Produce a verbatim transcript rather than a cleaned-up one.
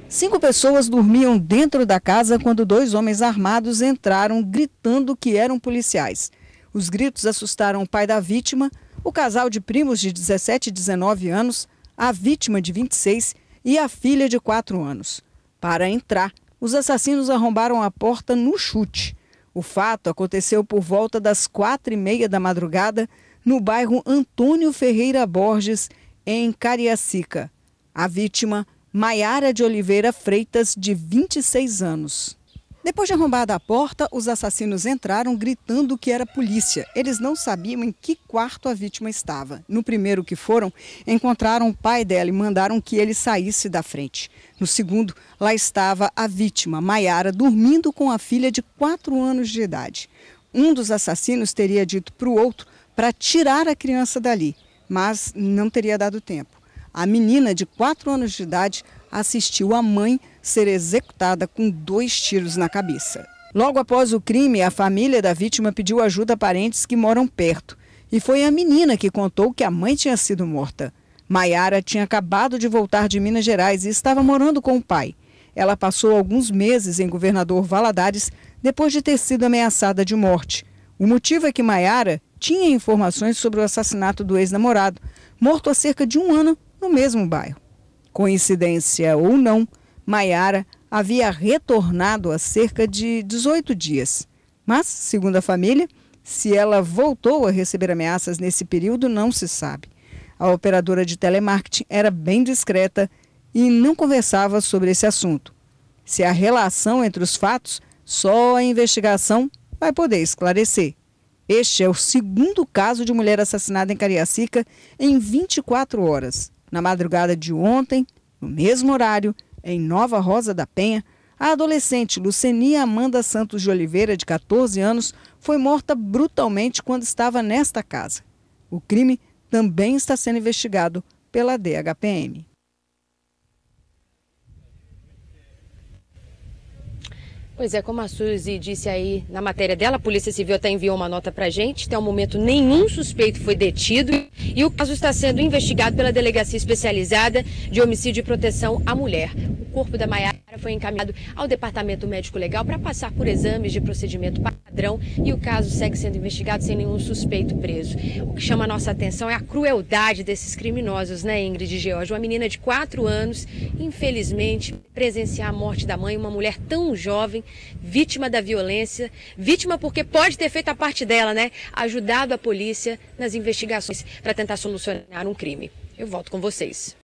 Cinco pessoas dormiam dentro da casa quando dois homens armados entraram gritando que eram policiais. Os gritos assustaram o pai da vítima, o casal de primos de dezessete e dezenove anos, a vítima de vinte e seis e a filha de quatro anos. Para entrar, os assassinos arrombaram a porta no chute. O fato aconteceu por volta das quatro e meia da madrugada no bairro Antônio Ferreira Borges, em Cariacica. A vítima, Maiara de Oliveira Freitas, de vinte e seis anos. Depois de arrombada a porta, os assassinos entraram gritando que era polícia. Eles não sabiam em que quarto a vítima estava. No primeiro que foram, encontraram o pai dela e mandaram que ele saísse da frente. No segundo, lá estava a vítima, Maiara, dormindo com a filha de quatro anos de idade. Um dos assassinos teria dito para o outro para tirar a criança dali, mas não teria dado tempo. A menina de quatro anos de idade assistiu a mãe ser executada com dois tiros na cabeça. Logo após o crime, a família da vítima pediu ajuda a parentes que moram perto. E foi a menina que contou que a mãe tinha sido morta. Maiara tinha acabado de voltar de Minas Gerais e estava morando com o pai. Ela passou alguns meses em Governador Valadares depois de ter sido ameaçada de morte. O motivo é que Maiara tinha informações sobre o assassinato do ex-namorado, morto há cerca de um ano no mesmo bairro. Coincidência ou não, Maiara havia retornado há cerca de dezoito dias. Mas, segundo a família, se ela voltou a receber ameaças nesse período, não se sabe. A operadora de telemarketing era bem discreta e não conversava sobre esse assunto. Se há relação entre os fatos, só a investigação vai poder esclarecer. Este é o segundo caso de mulher assassinada em Cariacica em vinte e quatro horas. Na madrugada de ontem, no mesmo horário, em Nova Rosa da Penha, a adolescente Lucenia Amanda Santos de Oliveira, de quatorze anos, foi morta brutalmente quando estava nesta casa. O crime também está sendo investigado pela D H P M. Pois é, como a Suzy disse aí na matéria dela, a Polícia Civil até enviou uma nota pra gente. Até o momento, nenhum suspeito foi detido e o caso está sendo investigado pela Delegacia Especializada de Homicídio e Proteção à Mulher. O corpo da Maiara foi encaminhado ao Departamento Médico Legal para passar por exames de procedimento padrão e o caso segue sendo investigado sem nenhum suspeito preso. O que chama a nossa atenção é a crueldade desses criminosos, né, Ingrid e George? Uma menina de quatro anos, infelizmente, presenciar a morte da mãe, uma mulher tão jovem, vítima da violência, vítima porque pode ter feito a parte dela, né? Ajudado a polícia nas investigações para tentar solucionar um crime. Eu volto com vocês.